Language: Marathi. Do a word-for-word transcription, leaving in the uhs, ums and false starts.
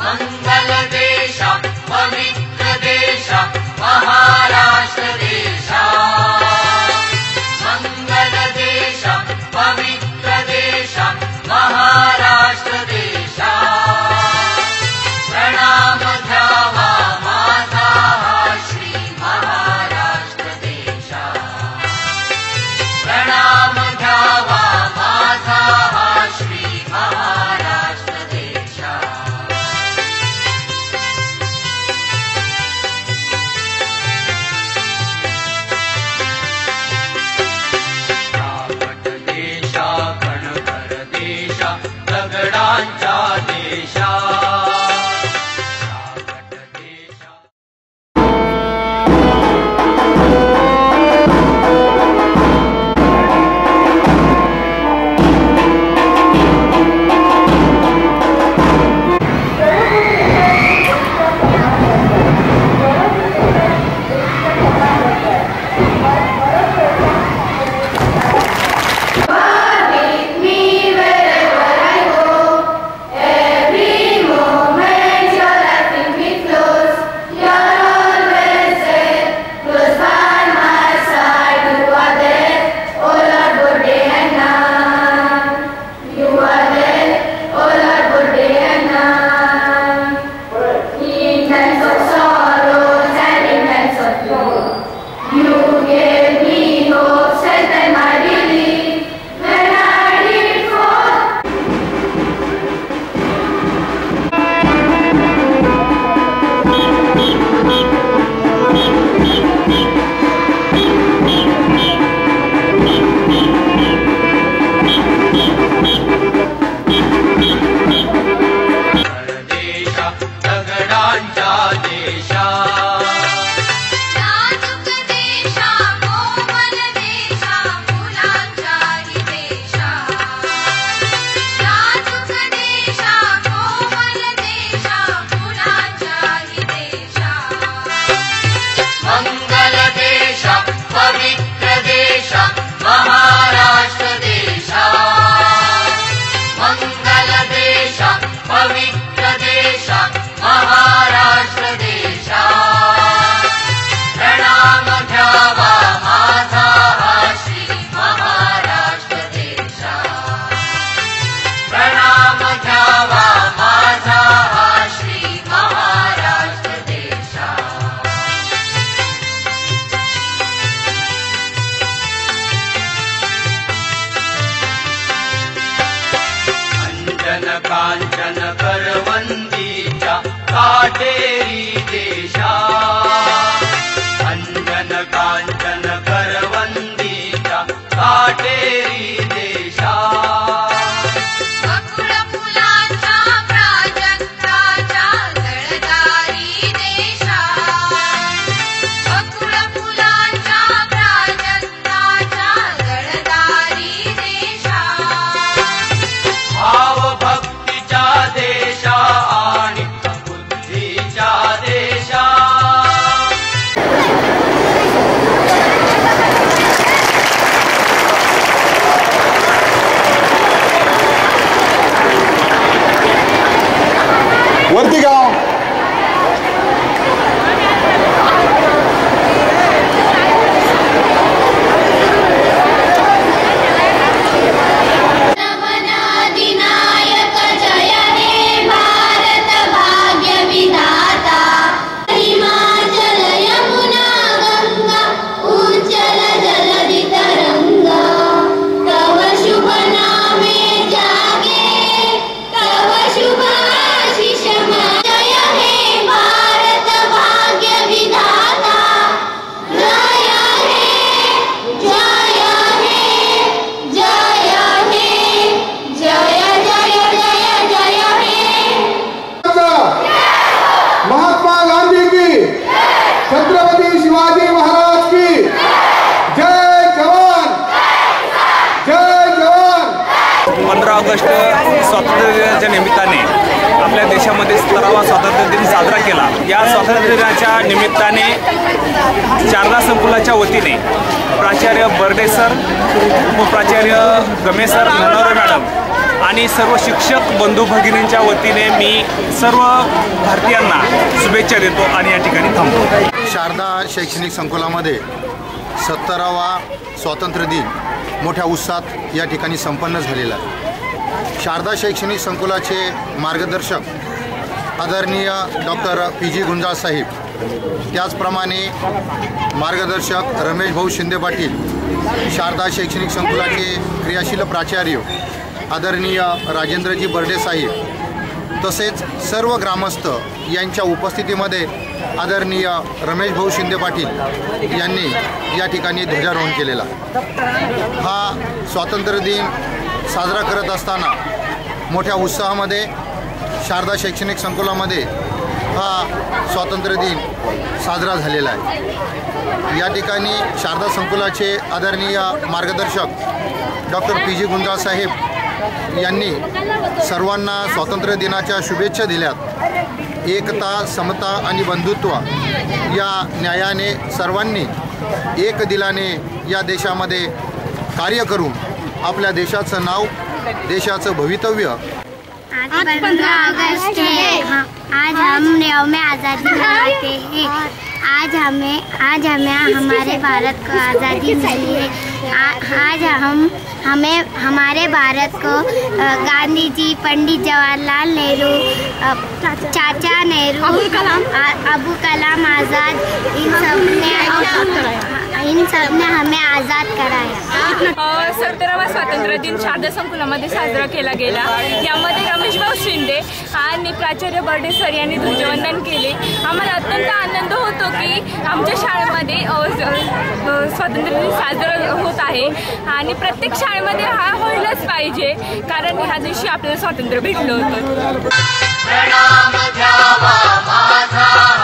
मंगल देशा पवित्र देशा महाराष्ट्र देशा मंगल देशा पवित्र देशा महाराष्ट्र देशा प्रणाम घ्यावा माझा श्री महाराष्ट्र देशा प्रणाम घ्यावा माझा श्री महाराष्ट्र देशा रावट देशा कणकर देशा दगडांचा देशा कांचन करवंदीच्या काटेरी देशा अंजन कांचन करवंदीच्या काटेरी देशा वर्तीगाव छत्रपति शिवाजी महाराज की जय जवान जय जवान। पंधरा ऑगस्ट स्वातंत्र्य दिनाच्या निमित्ताने आपल्या देशामध्ये सतरावा स्वातंत्र्य दिन साजरा केला। या स्वातंत्र्य दिनाच्या निमित्ताने शारदा संकुलाच्या वतीने प्राचार्य बर्डे सर, उपप्राचार्य गमे सर, ननवरे मॅडम आणि सर्व शिक्षक बंधू भगिनींच्या वतीने मी सर्व भारतीयांना शुभेच्छा देतो आणि या ठिकाणी थांबतो. शारदा शैक्षणिक संकुलामध्ये सत्तरावा स्वातंत्र्य दिन मोठ्या उत्साहात या ठिकाणी संपन्न झालेला आहे. शारदा शैक्षणिक संकुलाचे मार्गदर्शक आदरणीय डॉक्टर पी जी गुंजाळ साहेब, त्याचप्रमाणे मार्गदर्शक रमेश भाऊ शिंदे पाटील, शारदा शैक्षणिक संकुलाचे क्रियाशील प्राचार्य आदरणीय राजेंद्रजी बर्डे साहेब, तसेच सर्व ग्रामस्थ यांच्या उपस्थितीमध्ये आदरणीय रमेश भाऊ शिंदे पाटील यांनी या ठिकाणी ध्वजारोहण केलेला. हा स्वातंत्र्य दिन साजरा करत असताना मोठ्या उत्साहामध्ये शारदा शैक्षणिक संकुलामध्ये हा स्वातंत्र्य दिन साजरा झालेला आहे. या ठिकाणी शारदा संकुलाचे आदरणीय मार्गदर्शक डॉक्टर पी जी गुंजाळ साहेब यांनी सर्वांना स्वातंत्र्य दिनाच्या शुभेच्छा दिल्यात. एकता, समता आणि बंधुत्व या न्यायाने सर्वांनी एक दिलाने या देशामध्ये कार्य करून आपल्या देशाचं नाव, देशाचं भवितव्य. आज पंद्रह अगस्त है, आज हम यौम आज़ादी मनाते हैं. आज हमें आज हमें हमारे भारत को आज़ादी मिली है. आ, आज हम हमें हमारे भारत को गांधी जी, पंडित जवाहरलाल नेहरू, चाचा नेहरू, अबुल कलाम अबुल कलाम आज़ाद, इन सब ने इन सब ने हमें आज़ाद कराया. सत्तरावा स्वातंत्र्य दिन शारदा संकुलामध्ये साजरा केला गेला. यामध्ये रमेश भाऊ शिंदे आणि प्राचार्य बर्डे सर यांनी ध्वजवंदन केले. आम्हाला अत्यंत आनंद होतो की आमच्या शाळेमध्ये स्वातंत्र्य दिन साजरा होत आहे आणि प्रत्येक शाळेमध्ये हा होईलच पाहिजे, कारण ह्या दिवशी आपल्याला स्वातंत्र्य भेटलं होतं.